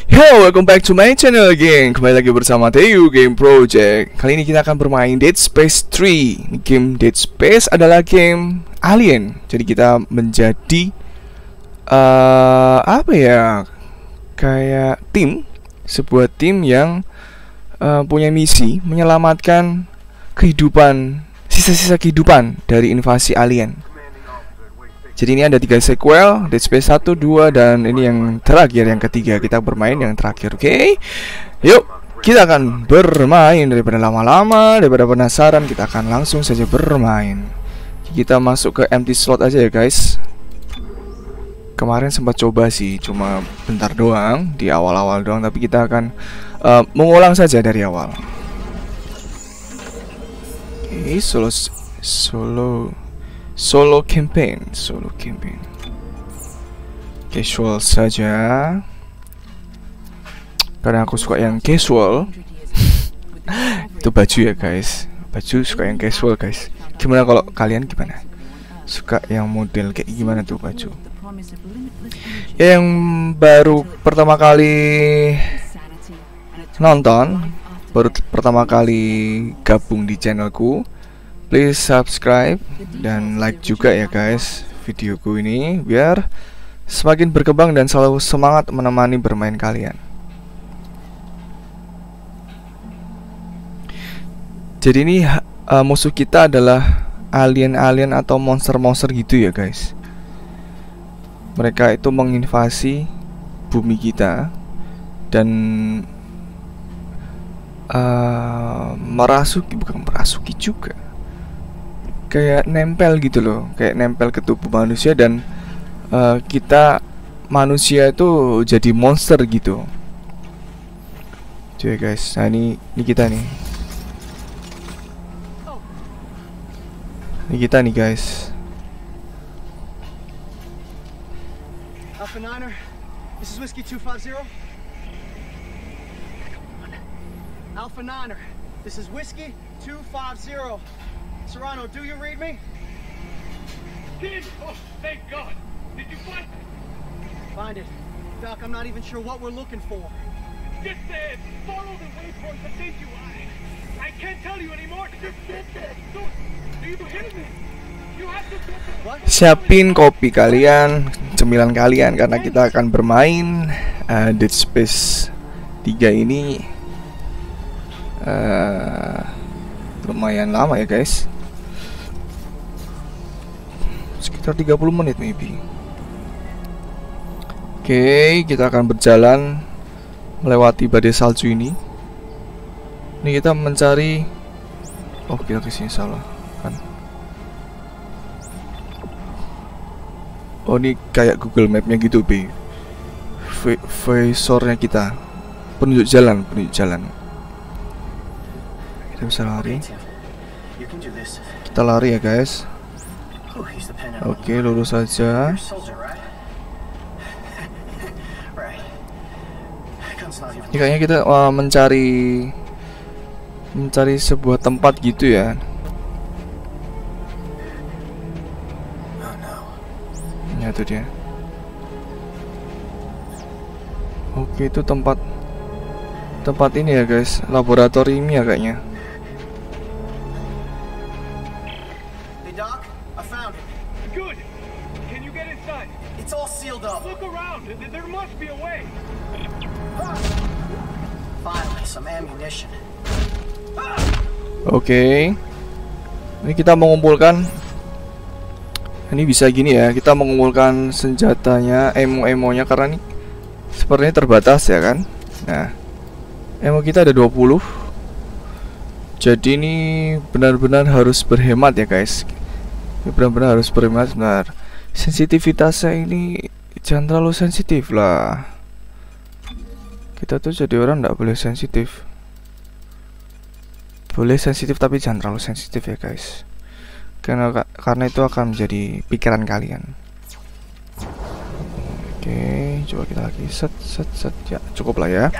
Hello, welcome back to my channel again. Kembali lagi bersama TU Game Project. Kali ini kita akan bermain Dead Space 3. Game Dead Space adalah game alien. Jadi kita menjadi apa ya? Kayak tim, sebuah tim yang punya misi menyelamatkan kehidupan, sisa-sisa kehidupan dari invasi alien. Jadi ini ada 3 sequel, Dead Space 1, 2, dan ini yang terakhir, yang ketiga. Kita bermain yang terakhir, oke? Yuk, kita akan bermain. Daripada lama-lama, daripada penasaran, kita akan langsung saja bermain. Kita masuk ke empty slot aja ya guys. Kemarin sempat coba sih, cuma bentar doang, di awal-awal doang. Tapi kita akan mengulang saja dari awal. Oke, Solo campaign. Casual saja. Karena aku suka yang casual. Itu baju ya guys. Baju suka yang casual guys. Gimana kalau kalian gimana? Suka yang model kayak gimana tuh baju? Ya, yang baru pertama kali nonton, baru pertama kali gabung di channelku, please subscribe dan like juga ya guys videoku ini, biar semakin berkembang dan selalu semangat menemani bermain kalian. Jadi ini musuh kita adalah alien-alien atau monster-monster gitu ya guys. Mereka itu menginvasi bumi kita dan bukan merasuki juga, kayak nempel gitu loh, kayak nempel ke tubuh manusia dan kita manusia itu jadi monster gitu. Oke guys, nah ini kita nih. Ini kita nih guys. Alpha Niner, this is Whiskey 250. Alpha Niner, this is Whiskey 250. Serrano, do you read me? Kid! Oh, thank God! Did you find it? Find it. Doc, I'm not even sure what we're looking for. Just follow the waypoint that takes you. I can't tell you anymore. Just get there. Do you hear me? You have to get there. What? Siapin kopi kalian, cemilan kalian, karena kita akan bermain Dead Space 3 ini lumayan lama ya guys. Sekitar 30 menit maybe. Oke, kita akan berjalan melewati badai salju ini. Ini kita mencari. Oh, kita kesini salah kan? Oh, ini kayak Google Map-nya gitu, B. Visornya kita. Penunjuk jalan. Kita bisa lari. Kita lari ya guys. Oke, lurus saja. Ini kayaknya kita mencari sebuah tempat gitu ya. Ya, itu dia. Oke, itu tempat ini ya guys, laboratorium ya kayaknya. Hey Doc, I found it. Good. Can you get inside? It's all sealed up. Look around. There must be a way. Finally, some ammunition. Oke. Ini kita mengumpulkan. Ini bisa gini ya, kita mengumpulkan senjatanya, ammo-nya, karena ini sepertinya terbatas ya kan. Nah, ammo kita ada 20. Jadi ini benar-benar harus berhemat ya guys. Ini benar-benar harus berhemat. Benar. Sensitivitasnya ini jangan terlalu sensitif lah. Kita tuh jadi orang nggak boleh sensitif. Boleh sensitif tapi jangan terlalu sensitif ya guys. Karena itu akan menjadi pikiran kalian. Oke, coba kita lagi set. Ya, cukup lah ya.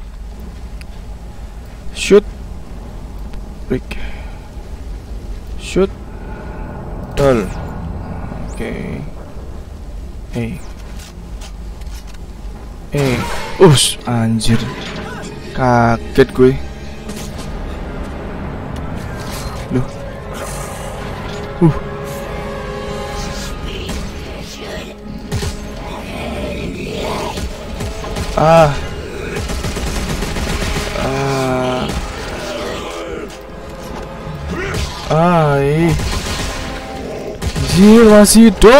Shoot. Break. Shoot. Dol. Oke. Anjir. Kaget gue. Loh. Anjir, masih hidup.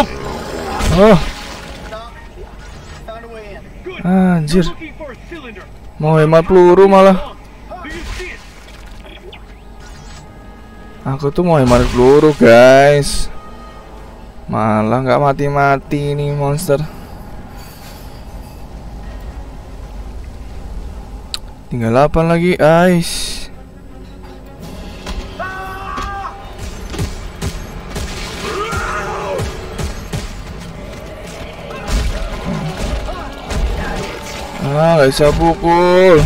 Found a way in. Anjir, Looking for a cylinder. mau hemat peluru malah. Do you see it? Aku tuh mau hemat peluru guys, malah nggak mati-mati nih monster. Tinggal 8 lagi, guys. Nggak bisa pukul.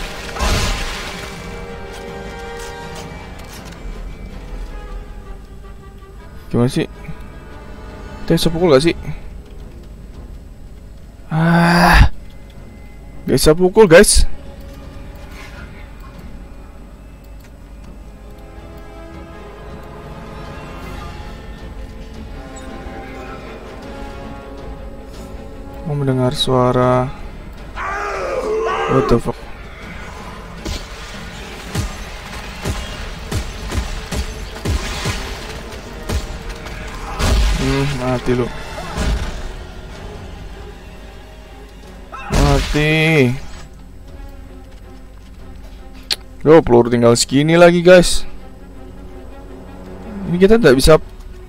Gimana sih? Kita bisa pukul gak sih? Gak bisa pukul guys. Mau mendengar suara. What the fuck? Mati lu. Mati. Loh, peluru tinggal segini lagi guys. Ini kita tidak bisa.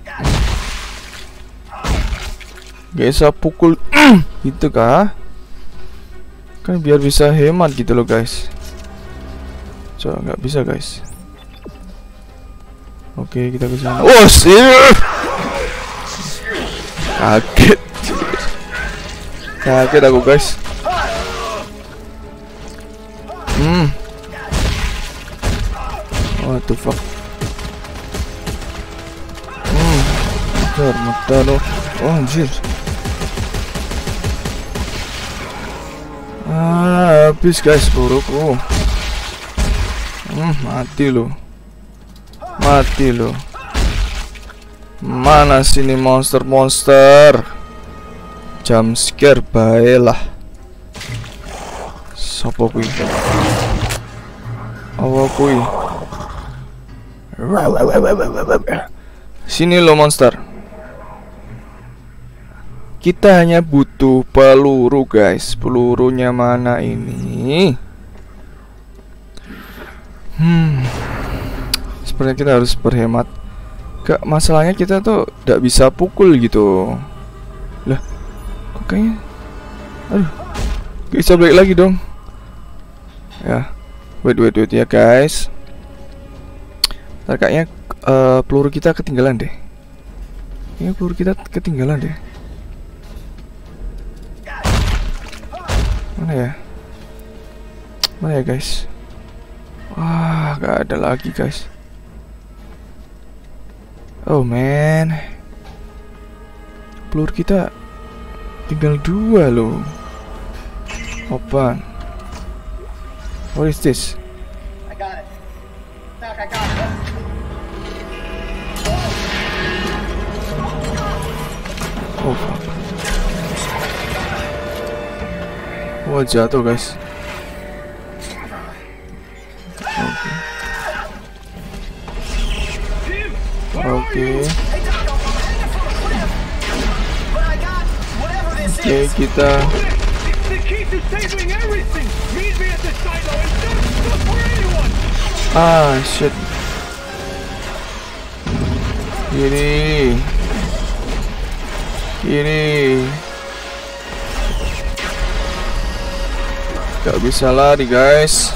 Gak bisa pukul gitu kah? Kan biar bisa hemat gitu loh guys. Coba nggak bisa guys. Oke, kita ke sana. Oh sih. Kaget. Kaget aku guys. What the fuck? Muter loh. Oh anjir. Habis guys buruku. Mati lo. Mati lo. Mana sini monster-monster? Jump scare baelah. Sopo kuwi? Apa kuwi? Sini lo monster. Kita hanya butuh peluru guys. Pelurunya mana ini? Sepertinya kita harus berhemat. Gak, masalahnya kita tuh gak bisa pukul gitu. Lah, kok kayaknya. Aduh, gak bisa balik lagi dong. Ya, wait ya guys. Ntar kayaknya peluru kita ketinggalan deh. Kayaknya peluru kita ketinggalan deh. Mana ya? Mana ya guys? Wah, gak ada lagi guys. Oh man, peluru kita tinggal 2 loh. Open. What is this? I got it. Doc, I got it. Oh fuck. Wah, jatuh guys. Oke. Oke, kita. Shit. Kiri. Gak bisa lari guys.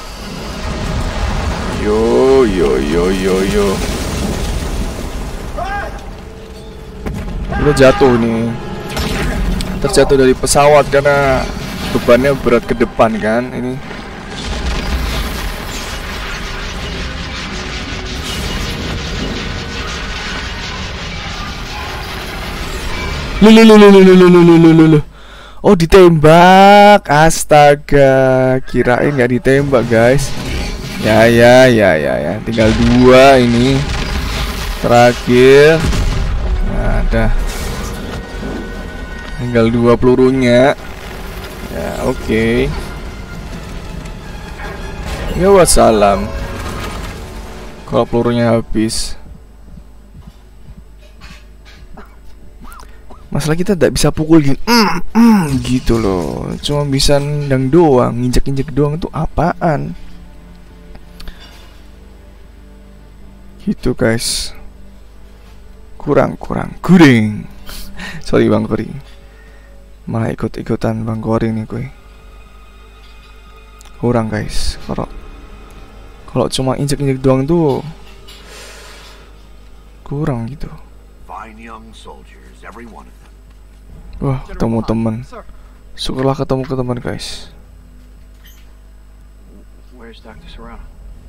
Yo. Udah jatuh nih. Terjatuh dari pesawat karena bebannya berat ke depan kan ini. Oh, ditembak. Astaga, kirain nggak ditembak, guys. Ya. Tinggal 2 ini. Terakhir. Nah, dah. Tinggal 2 pelurunya. Ya, oke. Ya wassalam. Kalau pelurunya habis. Masalah kita tidak bisa pukul gini, gitu loh. Cuma bisa nendang doang, nginjek-injek doang. Itu apaan? Gitu guys. Kurang. Sorry Bang Kori. Malah ikut-ikutan Bang Kori nih gue. Kurang guys. Kalau cuma injek-injek doang tuh kurang gitu. Wah, ketemu teman. Syukurlah ketemu teman guys. Where's Dr. Serrano?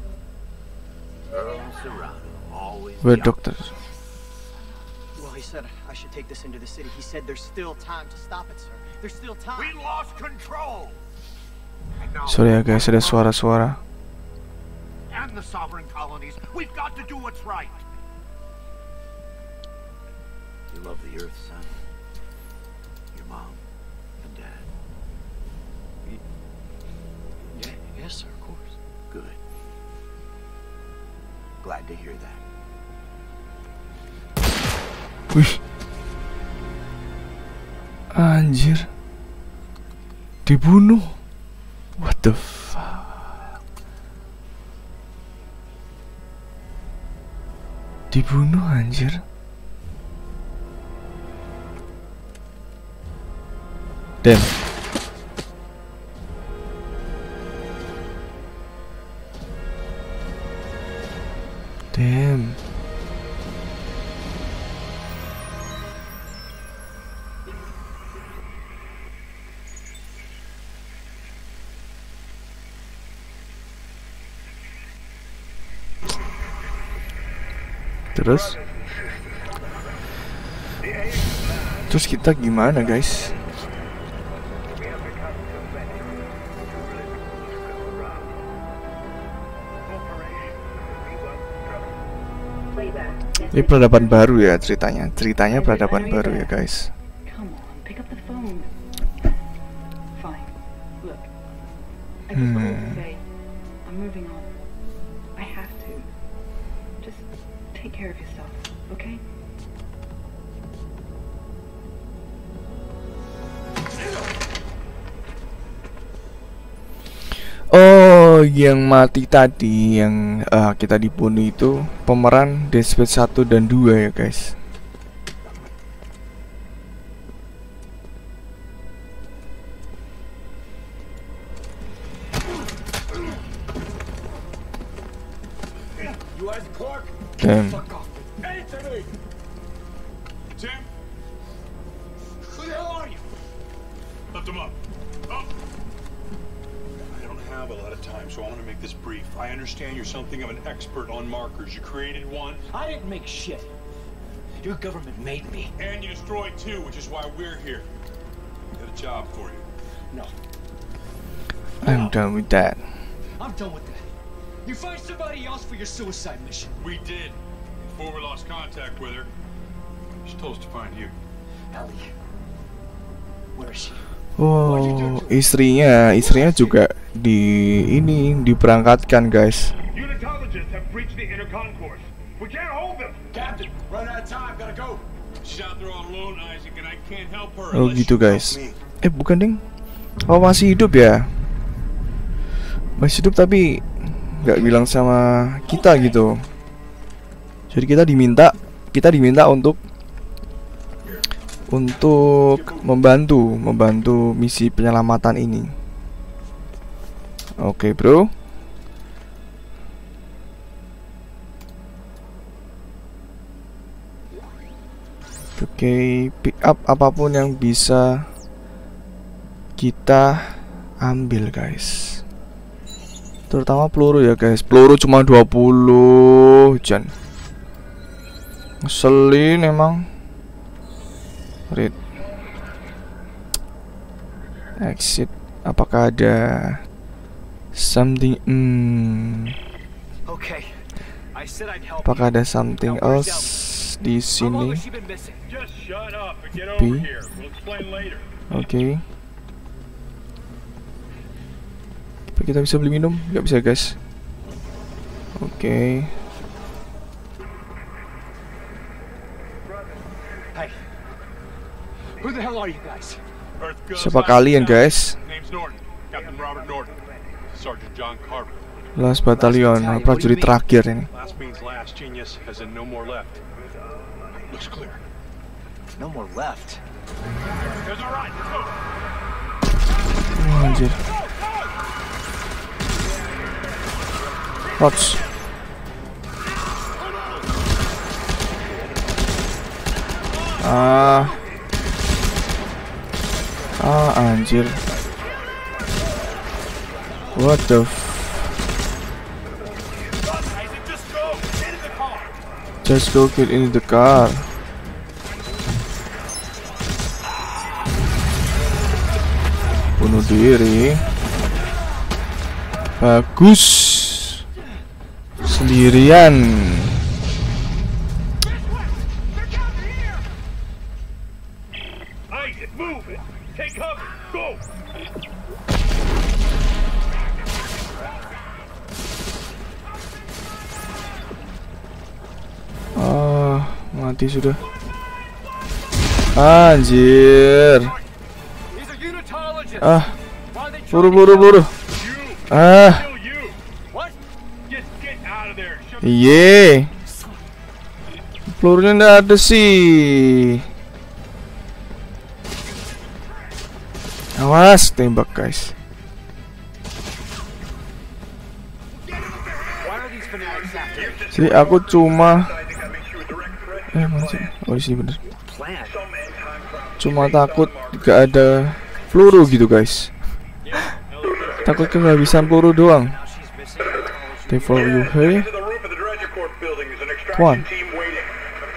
Where dokter? Well, he said I should take this into the city. He said there's still time to stop it, sir. There's still time. We lost control. Sorry ya guys, ada suara-suara. And the sovereign colonies, we've got to do what's right. You love the earth, son. Your mom and dad. Yes, sir, of course. Good. Glad to hear that. Wih. Anjir. Dibunuh. What the fuck? Dibunuh anjir. Damn. Damn. Terus kita gimana guys? Ini peradaban baru ya ceritanya. Ceritanya peradaban baru ya guys. Oh, yang mati tadi, yang kita dibunuh itu pemeran Dead Space 1 dan 2 ya guys. Damn. Tim? Who the hell are you? Lift him up. Up. I don't have a lot of time, so I want to make this brief. I understand you're something of an expert on markers. You created one. I didn't make shit. Your government made me. And you destroyed two, which is why we're here. Got a job for you. No. I'm done with that. I'm done with that. You find somebody else for your suicide mission. We did. Before we lost contact with her, she told us to find you. Ellie. Where is she? Oh, istrinya juga diberangkatkan guys. Unitologists have breached the inner concourse. We can't hold them. Captain, run out of time. Gotta go. She's out there all alone, Isaac, and I can't help her. Oh gitu guys. Bukan ding. Oh masih hidup ya? Masih hidup tapi nggak bilang sama kita gitu. Jadi kita diminta untuk membantu misi penyelamatan ini. Oke, bro. Oke, pick up apapun yang bisa kita ambil, guys. Terutama peluru ya, guys. Peluru cuma 20, Jan. Ngeselin emang. Read. Exit. Apakah ada something? Okay. I said I'd help. Apakah ada something else di How long sini? has she been missing? Just shut up and get B. over here. We'll explain later. Oke. Apa kita bisa beli minum? Nggak bisa, guys. Oke. Hey. Who the hell are you guys? Earth Ghost Siapa Last kalian, Battalion. guys? Name's Norton. Captain Robert Norton. Sergeant John Carver. Last Battalion, prajurit terakhir ini. Last means last, genius, as in no more left. Looks clear. No more left. There's a right. Let's go. Oh, anjir. Rots. Anjir. What the Just go get in the car. Bunuh diri. Bagus. Sendirian. Isaac, move it. Take cover. Go. Mati sudah. Anjir. These are unitologists. Why are they Buru trying buru to buru. Kill you. What? Just get out of there. Shut Iye. Pelurunya nggak ada sih. Awas, tembak guys. Why are these fanatics after me? Jadi aku cuma mana sih? Oh, di sini bener. Plan. Cuma takut gak ada peluru gitu guys. Takut kehabisan peluru doang. Now she's missing. They follow you here. to the roof of the Dredger Corp building. There's an Come on. extraction team waiting.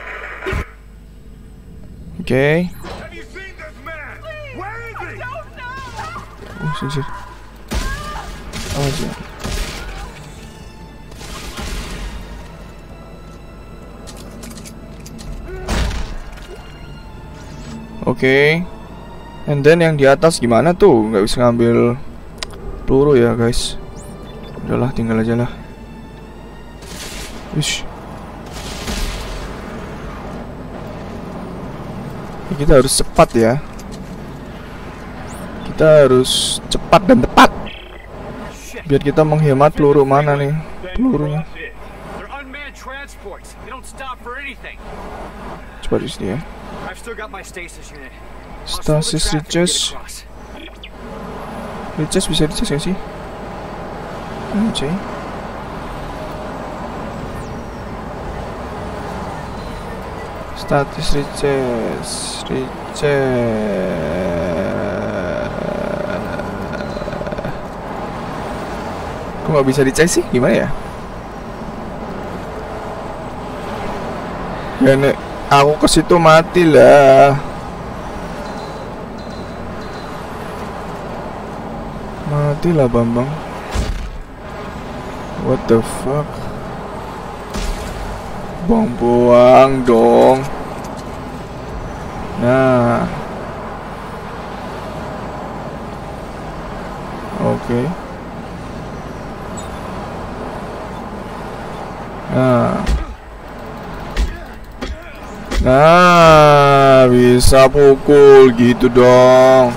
Oke. Have you seen this man? Where is he? Oh, sini. Oh, sini. Oke. And then yang di atas gimana tuh? Nggak bisa ngambil peluru ya guys. Udahlah, tinggal aja lah. Ush. Kita harus cepat ya. Kita harus cepat dan tepat. Biar kita menghemat peluru mana nih? Pelurunya. They're unmanned transports. They don't stop for anything. Coba di sini ya. I've still got my stasis unit. Stasis recharge. Recharge bisa dicas gak sih? Anjay. Status recharge. Kok nggak bisa dicas sih? Gimana ya? Ya nek aku ke situ mati lah. Matilah Bambang. What the fuck? Buang-buang dong. Nah. Oke. Nah, bisa pukul gitu dong.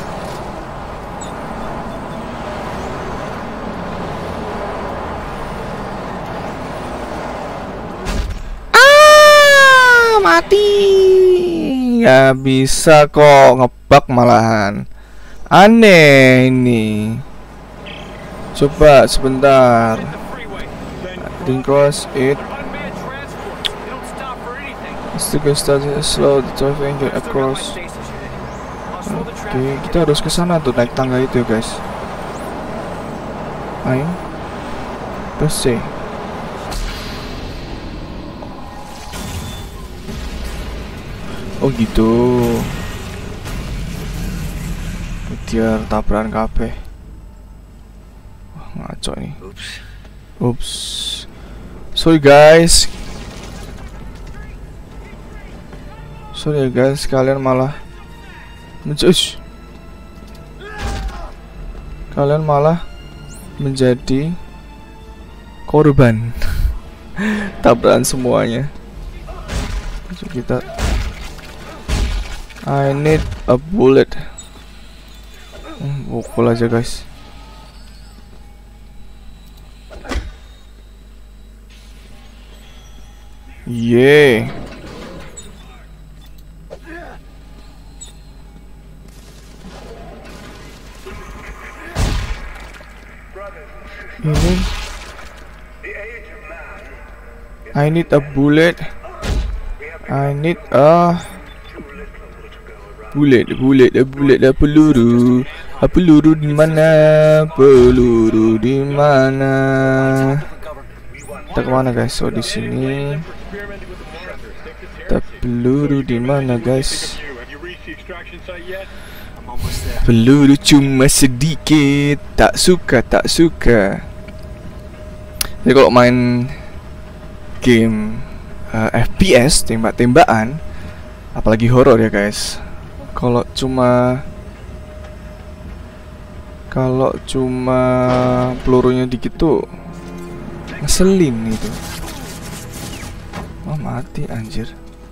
Mati. Nggak bisa kok, ngebug malahan. Aneh ini. Coba sebentar. Then cross it. Still start slow the traffic get across. Oke, kita harus ke sana tuh, naik tangga itu ya guys. Ayo. Terus C. Oh gitu. Biar tabrakan kabeh. Wah, ngaco ini. Ups. Sorry guys. Sorry ya guys, kalian malah menjadi korban tabrakan semuanya. Kita I need a bullet. Pukul aja guys. Yeay. Ini I need a bullet. I need a bullet, peluru. Peluru di mana? Peluru di mana? Kita kemana guys? Oh di sini. Peluru di mana guys? Peluru cuma sedikit. Tak suka. Jadi kalau main game FPS tembak-tembakan, apalagi horor ya guys, kalau cuma pelurunya dikit tuh ngeselin gitu. Oh mati anjir.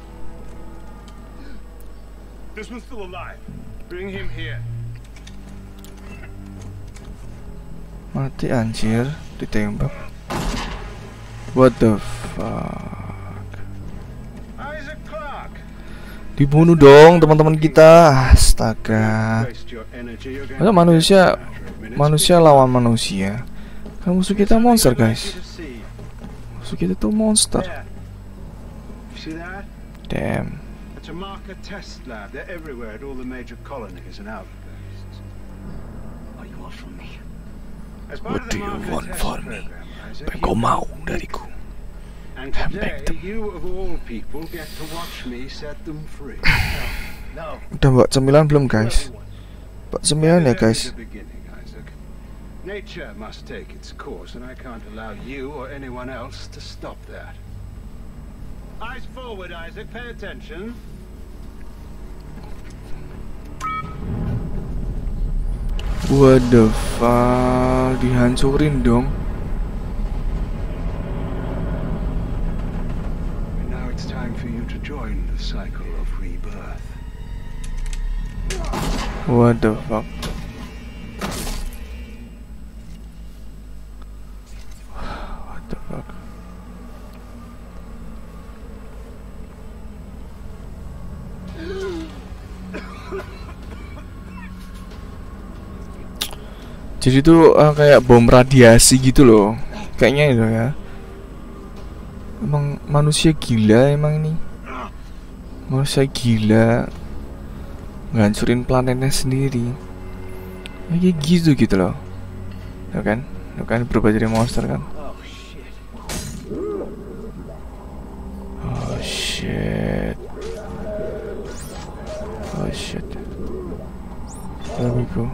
This one's still alive. Bring him here. Mati anjir, ditembak. What the fuck? Isaac Clarke. Dibunuh dong teman-teman kita. Astaga. Masa manusia lawan manusia. Kan musuh kita monster guys. Musuh kita tuh monster. Damn. It's a marker test lab. They're everywhere at all the major colonies and outposts. What do you want from me? What do you want for me? Apa yang kau mau dariku? And today, you of all people get to watch me set them free. No. Udah buat cemilan belum guys? Buat cemilan ya guys. Nature must take its course, and I can't allow you or anyone else to stop that. Eyes forward, Isaac. Pay attention. What the fuck? Dihancurin dong. Now it's time for you to join the cycle of rebirth. What the fuck? What the fuck? Jadi tuh kayak bom radiasi gitu loh. Kayaknya itu ya. Emang manusia gila emang ini. Manusia gila. Ngancurin planetnya sendiri. Kayak gitu loh. Ya kan? Ya kan berubah jadi monster kan? Oh shit. Oh shit. There we go.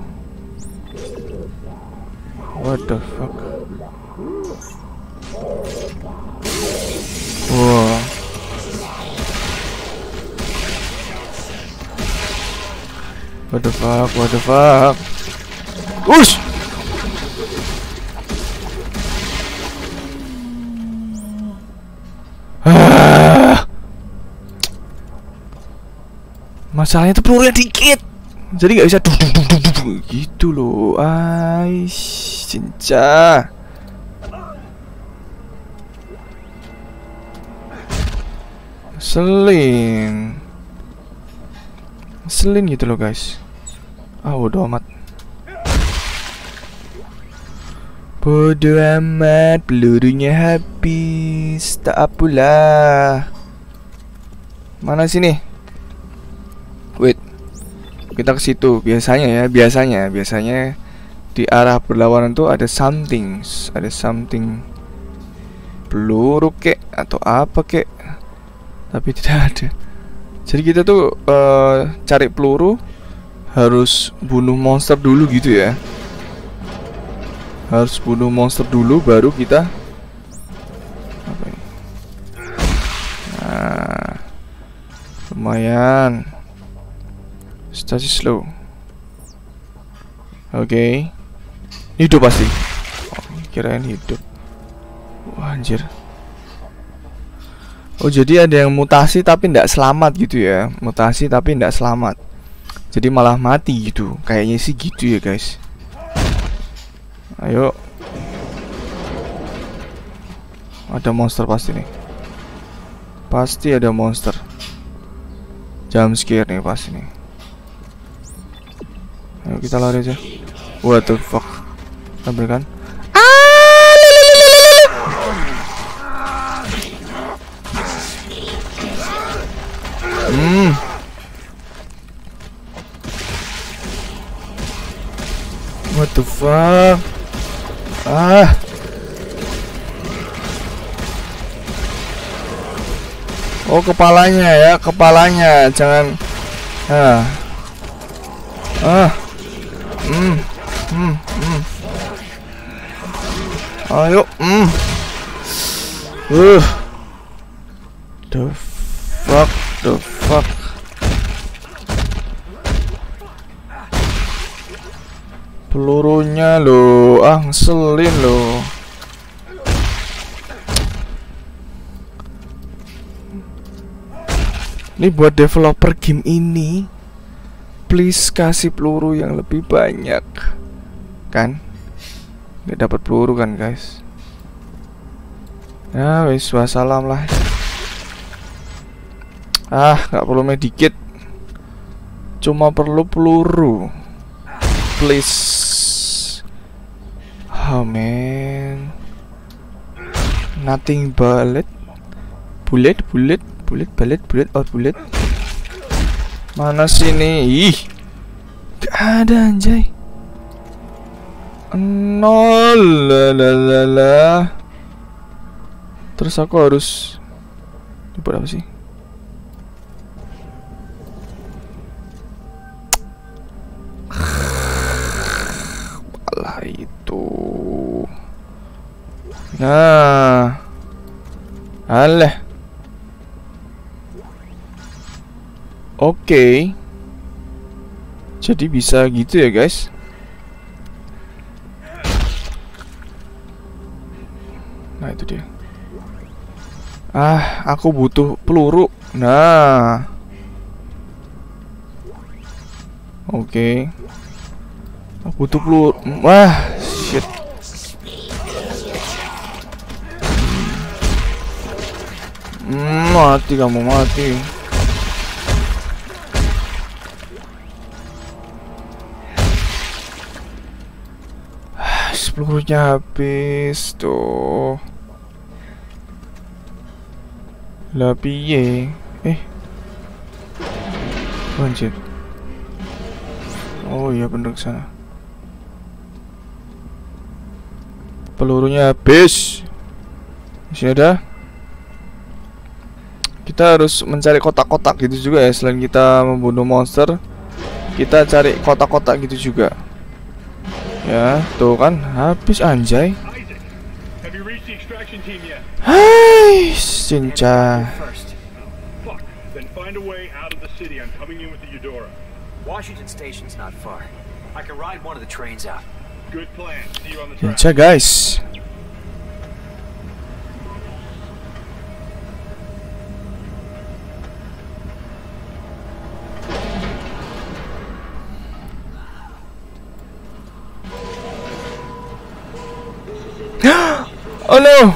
What the fuck? Wow. What the fuck? What the fuck? Ush! Masalahnya tuh pelurunya dikit. Jadi nggak bisa gitu loh. Aish, cinca. Selin gitu loh guys. Bodo amat. Bodo amat, pelurunya habis. Tak apalah. Mana sini? Wait. Kita ke situ. Biasanya di arah berlawanan tuh ada something, peluru kek atau apa kek, tapi tidak ada. Jadi kita tuh cari peluru harus bunuh monster dulu gitu ya. Harus bunuh monster dulu baru kita apa ini? Nah, lumayan. Stasis slow. Oke. Hidup pasti. Oh, kirain hidup. Wah, anjir. Oh, jadi ada yang mutasi tapi tidak selamat gitu ya. Mutasi tapi tidak selamat. Jadi malah mati gitu. Kayaknya sih gitu ya, guys. Ayo. Ada monster pasti nih. Pasti ada monster. Jump scare nih pasti nih. Ayo kita lari aja. What the fuck? Tampilkan. What the fuck? Oh, kepalanya ya, kepalanya. Jangan. Ayo. The fuck. Pelurunya loh, ngeselin loh. Ini buat developer game ini, please kasih peluru yang lebih banyak. Kan? Nggak dapat peluru kan, guys? Ya, wis wassalam lah. Nggak perlu medikit. Cuma perlu peluru. Please. Oh man. Nothing bullet. Bullet. Mana sini? Ih. Gak ada anjay. Nol. Lalalala. Terus aku harus dibuat apa sih? Malah itu. Nah. Alah. Oke. Jadi bisa gitu ya, guys. Nah, itu dia. Aku butuh peluru. Nah. Oke. Aku butuh peluru. Wah, shit. Mati kamu, mati. Pelurunya habis tuh. Lah piye? Anjir. Oh iya bener kesana. Pelurunya habis. Masih ada. Kita harus mencari kotak-kotak gitu juga ya. Selain kita membunuh monster, kita cari kotak-kotak gitu juga. Ya, tuh kan habis anjay. Hai, cinca. Cinca guys. Oh no,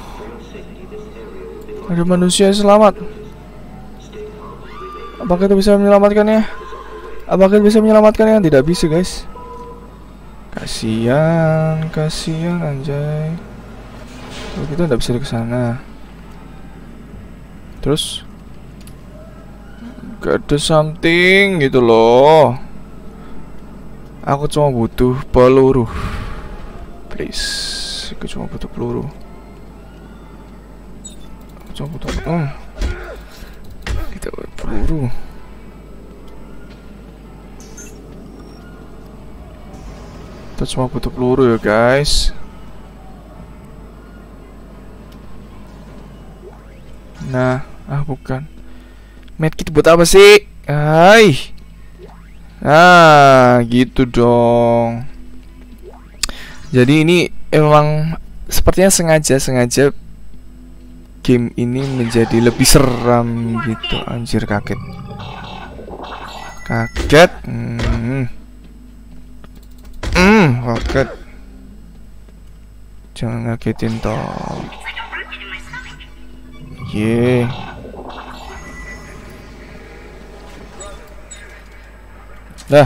ada manusia selamat. Apakah kita bisa menyelamatkannya? Apakah kita bisa menyelamatkannya? Tidak bisa, guys. Kasihan anjay. Oh, kita tidak bisa ke sana. Terus gak ada something gitu loh. Aku cuma butuh peluru. Please. Aku cuma butuh peluru. Aku cuma butuh kita peluru. Kita cuma butuh peluru ya guys. Nah, bukan. Medkit buat apa sih? Hai. Nah, gitu dong. Jadi ini emang sepertinya sengaja game ini menjadi lebih seram gitu. Anjir, kaget. Kaget. Kaget. Jangan ngagetin toh. Ye. Dah.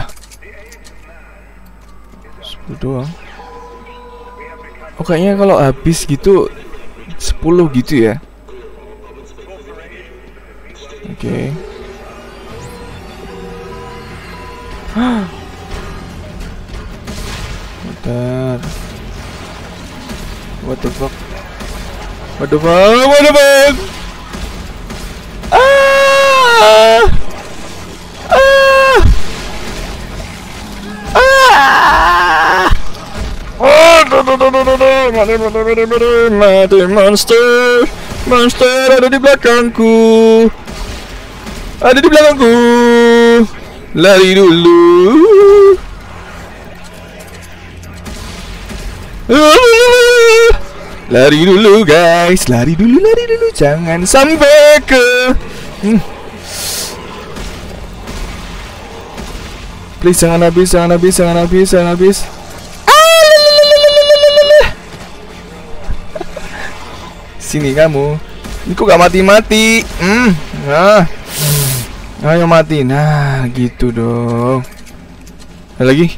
10 doang. Oh, kayaknya kalau habis gitu 10 gitu ya. Oke. Bentar. What the fuck? What the fuck? What the fuck? Mati monster. Monster ada di belakangku. Ada di belakangku. Lari dulu. Lari dulu guys. Lari dulu. Jangan sampai ke Please jangan habis. Sini kamu. Ini kok gak mati-mati. Nah. Ayo mati. Nah, gitu dong. Ada lagi.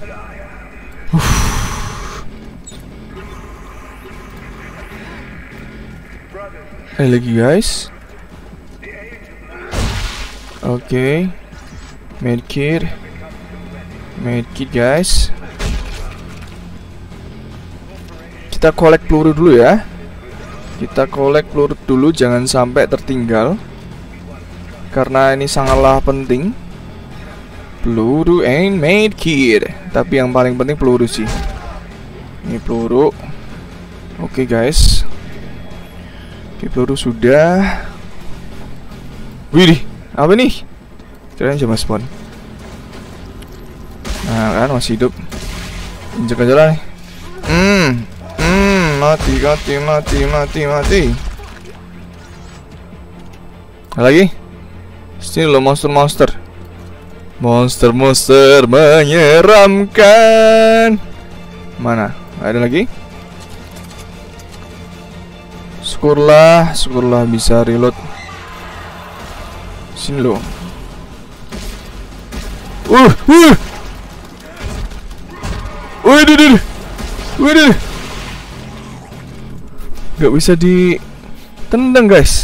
Ada lagi guys. Oke. Medkit guys. Kita collect peluru dulu ya. Jangan sampai tertinggal. Karena ini sangatlah penting. Peluru and medkit. Tapi yang paling penting peluru sih. Ini peluru. Oke guys. Oke, peluru sudah. Wih, apa nih? Kirain cuma spawn. Nah kan masih hidup. Injek aja lah. Mati. Lagi? Sini lo monster menyeramkan. Mana? Ada lagi? Syukurlah bisa reload. Sini lo. Waduh. Gak bisa ditendang guys.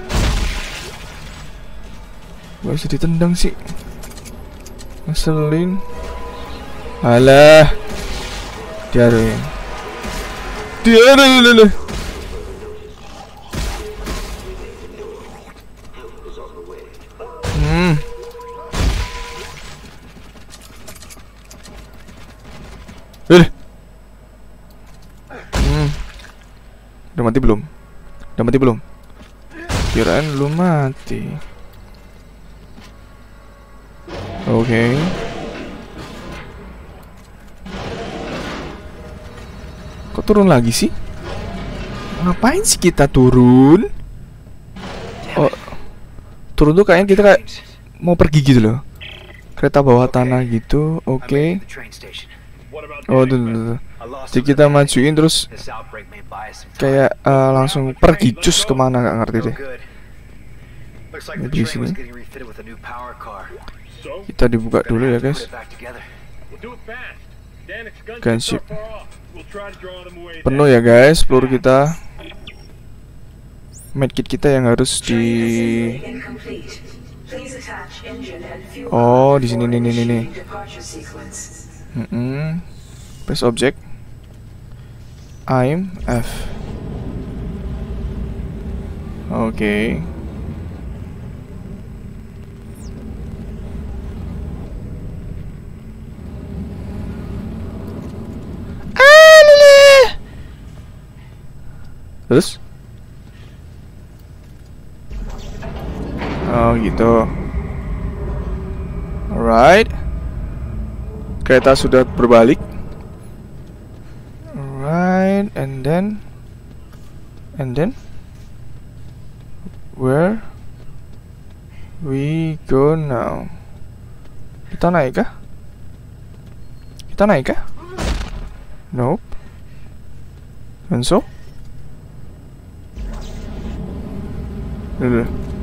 Gak bisa ditendang sih. Ngeselin. Alah. Diare. Udah mati belum? Kirain belum mati. Oke. Kok turun lagi sih? Ngapain sih kita turun? Oh, turun tuh kayaknya kita kayak mau pergi gitu loh. Kereta bawah tanah gitu. Oke. Oh, tuh. Jadi kita majuin terus kayak langsung pergi cus kemana nggak ngerti deh. Di sini kita dibuka dulu ya guys. Gunship penuh ya guys, peluru kita. Medkit kita yang harus di. Oh, di sini nih. Press object. Aim F. Oke. Terus? Oh gitu. Alright. Kereta sudah berbalik. Alright, and then where we go now? Kita naik kah? Nope. And so? Dulu.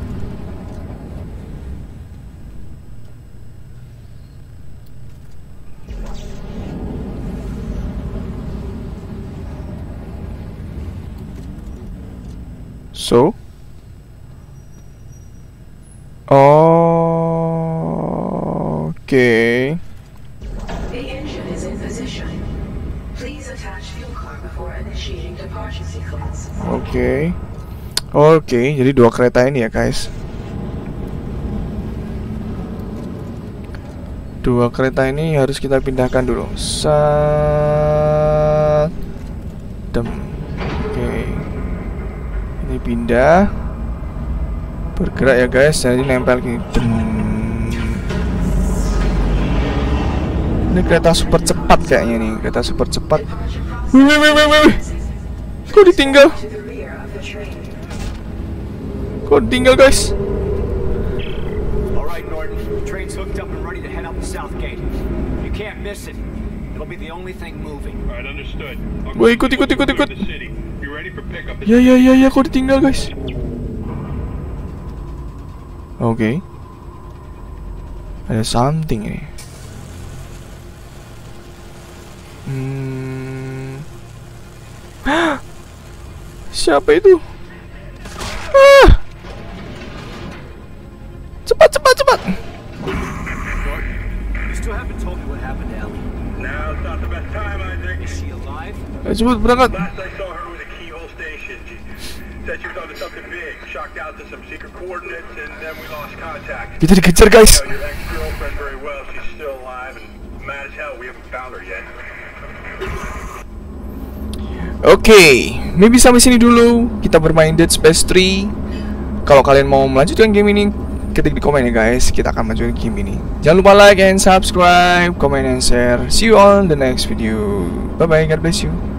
So? Okay. The engine is in position. Please attach fuel car before initiating departure sequence. Oke, jadi 2 kereta ini ya guys. 2 kereta ini harus kita pindahkan dulu. Oke. Ini pindah. Bergerak ya guys, jadi nempel gini. Ini kereta super cepat kayaknya nih, kereta super cepat. Wih. Kok ditinggal? Guys? Alright, Norton. Train's hooked up and ready to head out the south gate. You can't miss it. It'll be the only thing moving. Alright, understood. Wah, ikut. You ready for pickup? Ya, kok ditinggal guys? Oke. Ada something ini. Siapa itu? Cepat. You still haven't told me what happened to Ellie. Now's not the best time, I think. Is she alive? Cepat berangkat. Last I saw her was at Keyhole Station. She said she was onto something big, shocked out to some secret coordinates, and then we lost contact. Kita dikejar guys. You know your ex-girlfriend very well. She's still alive and mad as hell. We haven't found her yet. Oke, maybe sampai sini dulu kita bermain Dead Space 3. Kalau kalian mau melanjutkan game ini, ketik di komen ya guys. Kita akan melanjutkan game ini. Jangan lupa like and subscribe, comment and share. See you on the next video. Bye bye, God bless you.